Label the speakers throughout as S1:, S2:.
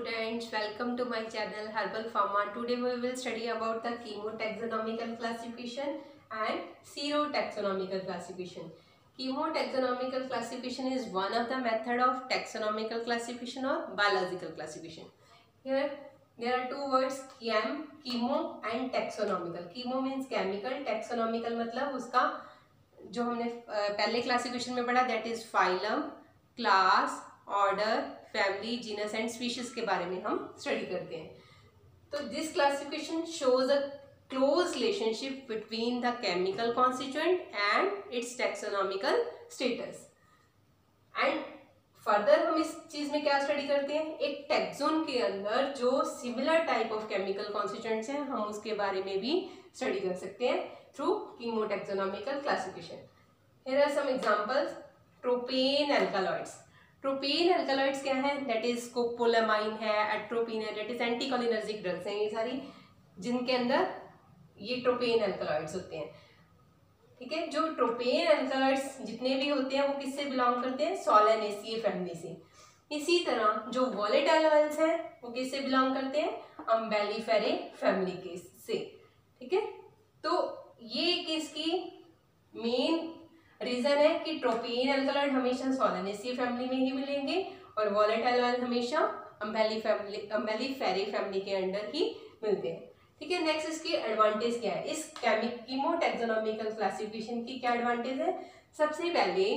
S1: students, welcome to my channel Herbal Pharma. Today we will study about the chemotaxonomical classification and serotaxonomical classification. Chemotaxonomical classification is one of the method of taxonomical classification or biological classification. Here there are two words chemo and taxonomical. Chemo means chemical, taxonomical मतलब उसका जो हमने पहले classification में पढ़ा that is phylum, class, order, family, genus and species के बारे में हम स्टडी करते हैं. तो this classification shows a close relationship between the chemical constituent and its taxonomical status. And further हम इस चीज में क्या स्टडी करते हैं, एक टैक्सोन के अंदर जो similar type of chemical constituents हैं हम उसके बारे में भी स्टडी कर सकते हैं through chemotaxonomical classification. Here are some examples. Tropane alkaloids. Tropane alkaloids क्या है? That is scopolamine है, atropine है, that is anticholinergic drugs हैं ये सारी, जिनके अंदर ये tropane alkaloids होते हैं. ठीक है, जो tropane alkaloids जितने भी होते हैं वो किससे बिलोंग करते हैं? Solanaceae फैमिली से. इसी तरह जो volatile oils हैं वो किससे बिलोंग करते हैं? Umbelliferae फैमिली के से. ठीक है, तो ये किसकी मेन रीजन है कि ट्रोपेन अल्कलॉइड हमेशा सोलानेसिए फैमिली में ही मिलेंगे और वोलेटाइल ऑयल हमेशा अम्बेलिफेरे फैमिली के अंडर ही मिलते हैं. ठीक है, नेक्स्ट इसकी एडवांटेज क्या है? इस कीमोटैक्सोनॉमिकल क्लासिफिकेशन की क्या एडवांटेज है? सबसे पहले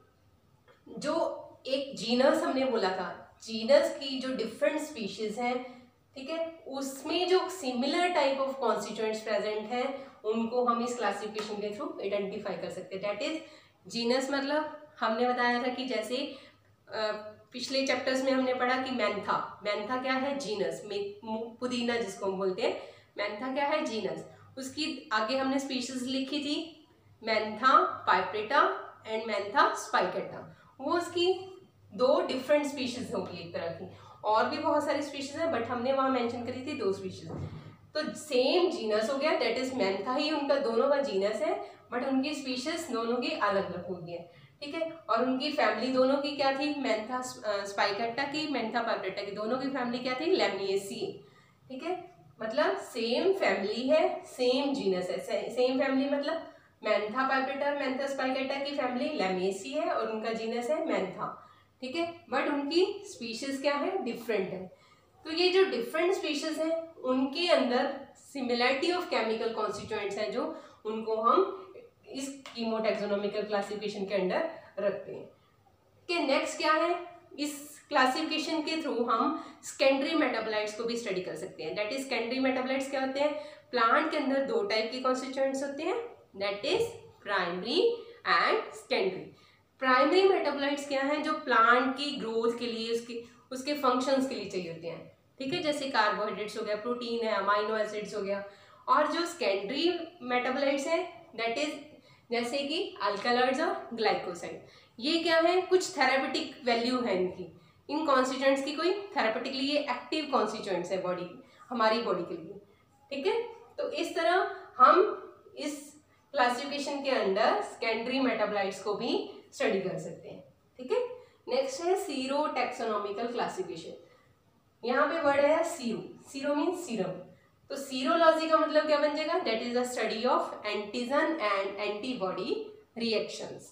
S1: जो एक जीनस हमने बोला था, जीनस की जो डिफरेंट स्पीशीज हैं, ठीक है, उसमें जो similar type of constituents present हैं उनको हम इस क्लासिफिकेशन के थ्रू आइडेंटिफाई कर सकते हैं. दैट इज जीनस मतलब हमने बताया था कि जैसे पिछले चैप्टर्स में हमने पढ़ा कि मैंथा, मैंथा क्या है? जीनस में, पुदीना जिसको हम बोलते हैं, मैंथा क्या है? जीनस. उसकी आगे हमने स्पीशीज लिखी थी mentha piperita and mentha spicata. वो उसकी दो डिफरेंट स्पीशीज होगी एक तरह की, और भी बहुत सारी स्पीशीज है बट हमने वहां मेंशन करी थी दो स्पीशीज. तो सेम जीनस हो गया, दैट इज मैंथा ही उनका दोनों का जीनस है बट उनकी स्पीशीज दोनों की अलग अलग होगी है. ठीक है, और उनकी फैमिली दोनों की क्या थी? मैंथा स्पाइकेटा की, मैंथा पाइप्रेटा की, दोनों की फैमिली क्या थी? लैमिएसिए. ठीक है, मतलब सेम फैमिली है, सेम जीनस है. सेम फैमिली मतलब मैंथा पाइप्रेटा और मैंथा स्पाइकेटा की फैमिली लैमिएसिए है और उनका जीनस है मैंथा. ठीक है, बट उनकी स्पीशीज क्या है? डिफरेंट है. तो ये जो डिफरेंट स्पीशीज हैं उनके अंदर सिमिलरिटी ऑफ केमिकल कॉन्स्टिट्यूएंट्स हैं जो उनको हम इस कीमोटैक्सोनॉमिकल क्लासिफिकेशन के अंदर रखते हैं. कि नेक्स्ट क्या है? इस क्लासिफिकेशन के थ्रू हम सेकेंडरी मेटाबोलाइट्स को भी स्टडी कर सकते हैं. दैट इज सेकेंडरी मेटाबोलाइट्स क्या होते हैं? प्लांट के अंदर दो टाइप के कॉन्स्टिट्यूएंट्स होते हैं, that is primary and secondary. Primary metabolites क्या हैं? जो प्लांट की ग्रोथ के लिए उसके फंक्शंस के लिए चाहिए होते हैं. ठीक है, जैसे कार्बोहाइड्रेट्स हो गया, प्रोटीन है, अमाइनो एसिड्स हो गया. और जो सेकेंडरी मेटाबोलाइट्स हैं दैट इज जैसे कि अल्कलॉइड्स और ग्लाइकोसाइड. ये क्या है? कुछ थेरापेटिक वैल्यू है इनकी, इन कॉन्स्टिट्यूएंट्स की कोई थेरापेटिकली ये एक्टिव कॉन्स्टिट्यूएंट्स है बॉडी, हमारी बॉडी के लिए. ठीक है, तो इस तरह हम इस क्लासिफिकेशन के अंदर सेकेंडरी मेटाबोलाइट्स को भी स्टडी कर सकते हैं. ठीक है, नेक्स्ट है सीरोटैक्सोनॉमिकल क्लासिफिकेशन. यहाँ पे वर्ड है सीरो. Sero means serum. तो सीरोलॉजी का मतलब क्या बन जाएगा? That is the study of antigen and antibody reactions.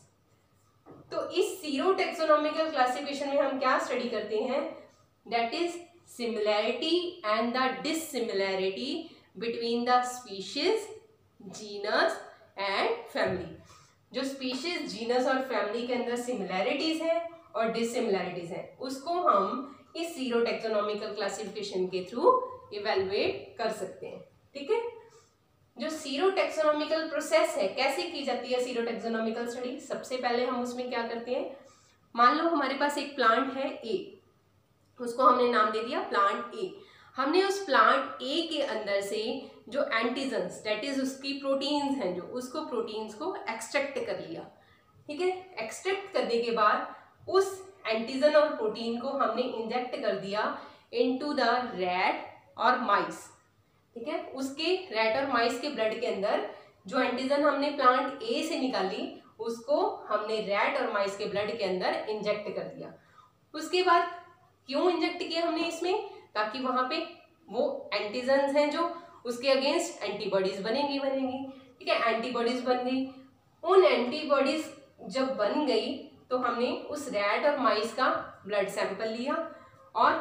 S1: तो इस सीरोटैक्सोनॉमिकल क्लासिफिकेशन में हम क्या स्टडी करते हैं? That is similarity and the dissimilarity between the species, genus and family. जो स्पीशीज, जीनस और फैमिली के अंदर सिमिलैरिटीज हैं और डिसिमिलैरिटीज हैं उसको हम इस सीरोटैक्सोनॉमिकल क्लासिफिकेशन के थ्रू इवेलुएट कर सकते हैं. ठीक है, जो सीरोटैक्सोनॉमिकल प्रोसेस है कैसे की जाती है सीरोटैक्सोनॉमिकल स्टडी? सबसे पहले हम उसमें क्या करते हैं, मान लो हमारे पास एक प्लांट है ए, उसको हमने नाम दे दिया प्लांट ए. हमने उस प्लांट ए के अंदर से जो एंटीजन्स दैट इज उसकी प्रोटीन्स हैं, जो उसको प्रोटीन्स को एक्सट्रैक्ट कर लिया. ठीक है, एक्सट्रैक्ट करने के बाद उस एंटीजन और प्रोटीन को हमने इंजेक्ट कर दिया इनटू द रैट और माइस. ठीक है, उसके रैट और माइस के ब्लड के अंदर जो एंटीजन हमने प्लांट ए से निकाली उसको हमने रैट और माइस के ब्लड के अंदर इंजेक्ट कर दिया. उसके बाद क्यों इंजेक्ट किया हमने इसमें? ताकि वहां पे वो एंटीजन्स हैं जो उसके अगेंस्ट एंटीबॉडीज बनेगी। ठीक है, एंटीबॉडीज बन गई। उन एंटीबॉडीज जब बन गई तो हमने उस रैट और माइस का ब्लड सैंपल लिया और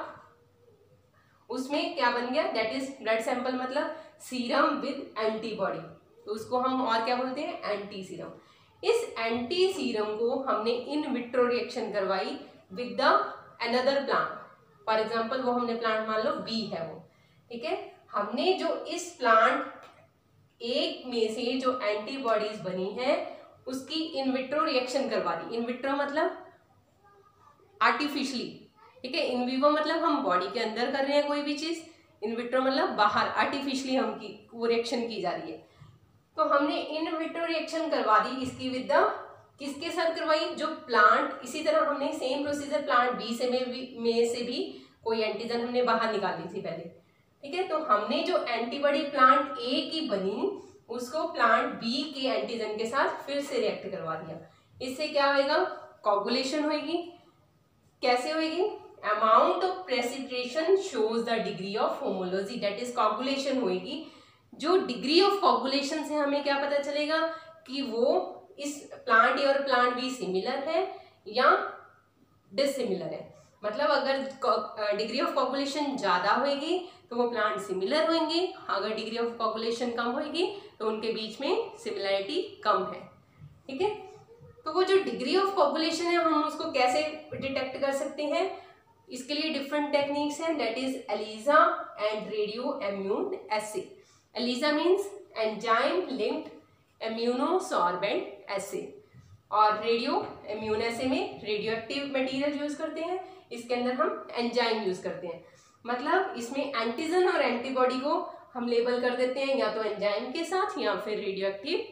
S1: उसमें क्या बन गया, दैट इज ब्लड सैंपल मतलब सीरम विद एंटीबॉडी, तो उसको हम और क्या बोलते हैं, एंटी सीरम। इस एंटी सीरम को हमने इन विट्रो रिएक्शन करवाई with the another plant. For example वो हमने प्लांट मान लो बी है वो, ठीक है, हमने जो इस प्लांट एक में से जो एंटीबॉडीज बनी है उसकी इन विट्रो रिएक्शन करवा दी। इन विट्रो मतलब आर्टिफिशियली, ठीक है, इन विवो मतलब हम बॉडी के अंदर कर रहे हैं कोई भी चीज, इन विट्रो मतलब बाहर आर्टिफिशियली हम की वो रिएक्शन की जा रही है। तो हमने इन विट्रो रिएक्शन करवा दी इसकी विद द, किसके साथ करवाई, जो प्लांट, इसी तरह हमने सेम प्रोसीजर प्लांट बी से में से भी कोई एंटीजन हमने बाहर निकाली थी पहले, ठीक है। तो हमने जो एंटीबॉडी प्लांट ए की बनी उसको प्लांट बी के एंटीजन के साथ फिर से रिएक्ट करवा दिया। इससे क्या होएगा, कोगुलेशन होएगी। कैसे होएगी, amount of precipitation shows the degree of homology, that is coagulation होएगी। जो डिग्री ऑफ कोगुलेशन से हमें क्या पता चलेगा कि वो इस प्लांट ए और प्लांट बी सिमिलर है या डिसिमिलर है। मतलब अगर डिग्री ऑफ कोगुलेशन ज्यादा होएगी तो वो प्लांट सिमिलर होंगे, अगर डिग्री ऑफ कोगुलेशन कम होएगी तो उनके बीच में सिमिलरिटी कम है, ठीक है। तो वो जो डिग्री ऑफ कोगुलेशन है हम उसको कैसे डिटेक्ट कर सकते हैं, इसके लिए डिफरेंट टेक्निक्स हैं, that is ELISA and radio immune assay. ELISA means enzyme linked immunosorbent assay, और रेडियो इम्यून एसे में रेडियो एक्टिव मटेरियल यूज करते हैं, इसके अंदर हम एंजाइम यूज करते हैं। मतलब इसमें एंटीजन और एंटीबॉडी को हम लेबल कर देते हैं या तो एंजाइम के साथ या फिर रेडियो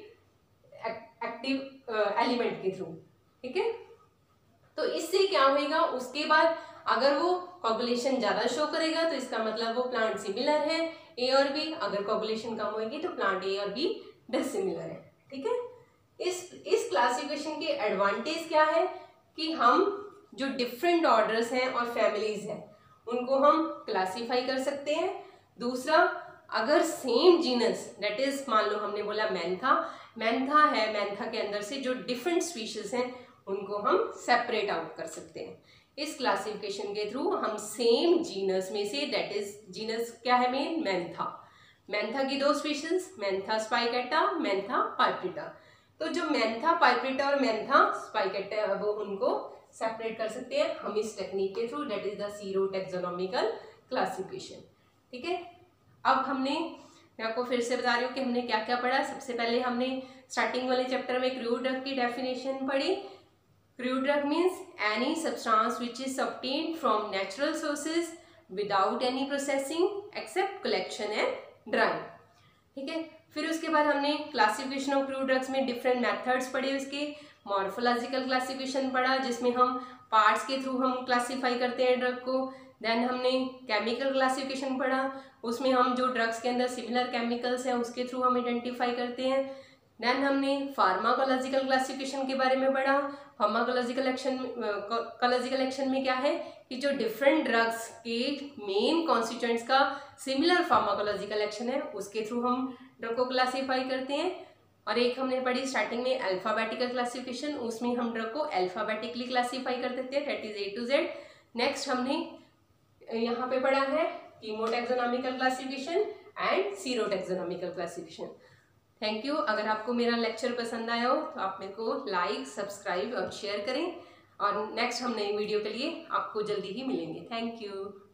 S1: एक्टिव एलिमेंट के थ्रू, ठीक है। तो इससे क्या होगा, उसके बाद अगर वो कोगुलेशन ज्यादा शो करेगा तो इसका मतलब वो प्लांट सिमिलर है ए और बी, अगर कोगुलेशन कम होगी तो प्लांट ए और बी डिसिमिलर है, ठीक है। इस क्लासिफिकेशन के एडवांटेज क्या है कि हम जो डिफरेंट ऑर्डर्स हैं और फैमिलीज हैं उनको हम क्लासीफाई कर सकते हैं। दूसरा, अगर सेम जीनस, दैट इज मान लो हमने बोला मैंथा है, मैंथा के अंदर से जो डिफरेंट स्पीशीज हैं उनको हम सेपरेट आउट कर सकते हैं। इस क्लासिफिकेशन के थ्रू हम सेम जीनस में से, दैट इज जीनस क्या है मेन, मैंथा की दो species, mentha spicata, mentha piperita. तो जो मैंथा पाइप्रिटा और मैंथा स्पाइकेटा वो उनको सेपरेट कर सकते हैं हम इस टेक्निक के through, that is the sero taxonomical classification, ठीक है। अब मैं आपको फिर से बता रही हूँ कि हमने क्या क्या पढ़ा। सबसे पहले हमने स्टार्टिंग वाले चैप्टर में क्रूड ड्रग की डेफिनेशन पढ़ी। Crude drug means any substance which is obtained from natural sources without any processing except collection and drying, ठीक है। फिर उसके बाद हमने क्लासिफिकेशन ऑफ क्रूड ड्रग्स में डिफरेंट मेथड्स पढ़े, उसके मॉर्फोलॉजिकल क्लासिफिकेशन पढ़ा जिसमें हम पार्ट्स के थ्रू हम क्लासीफाई करते हैं ड्रग को। देन हमने केमिकल क्लासिफिकेशन पढ़ा, उसमें हम जो ड्रग्स के अंदर सिमिलर केमिकल्स हैं उसके थ्रू हम आइडेंटिफाई करते हैं। देन हमने फार्माकोलॉजिकल क्लासिफिकेशन के बारे में पढ़ा। फार्माकोलॉजिकल एक्शन में क्या है कि जो डिफरेंट ड्रग्स के मेन कॉन्स्टिट्यूएंट्स का सिमिलर फार्माकोलॉजिकल एक्शन है उसके थ्रू हम ड्रग को क्लासीफाई करते हैं। और एक हमने पढ़ी स्टार्टिंग में अल्फाबेटिकल क्लासिफिकेशन, उसमें हम ड्रग को अल्फाबेटिकली क्लासीफाई कर देते हैं, that is A to Z। Next हमने यहाँ पे पढ़ा है chemotaxonomical classification and serotaxonomical classification. Thank you. अगर आपको मेरा लेक्चर पसंद आया हो तो आप मेरे को लाइक, सब्सक्राइब और शेयर करें, और नेक्स्ट हम नई वीडियो के लिए आपको जल्दी ही मिलेंगे। Thank you.